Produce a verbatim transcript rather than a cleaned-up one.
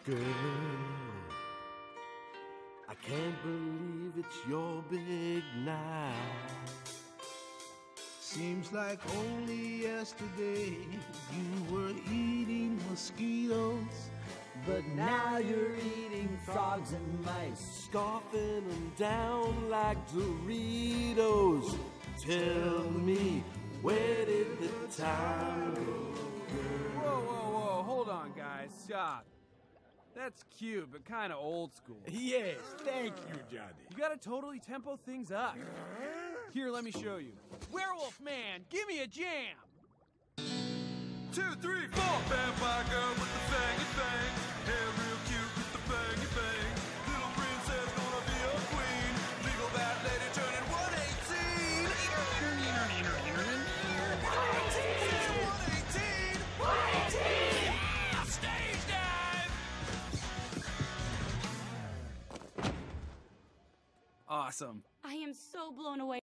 Girl, I can't believe it's your big night. Seems like only yesterday you were eating mosquitoes, But now you're eating frogs and mice, scarfing them down like Doritos. Tell me, where did the time go, girl? Whoa, whoa, whoa, hold on, guys, stop. That's cute, but kind of old school. Yes, thank you, Johnny. You gotta totally tempo things up. Here, let me show you. Werewolf man, give me a jam! Two, three, four. Vampire girl with the fangy fangs. Hair real cute with the fangy bangs. Little princess gonna be a queen. Legal bad lady turning one eighteen. one eighteen! Yeah! Stage dive! Awesome. I am so blown away.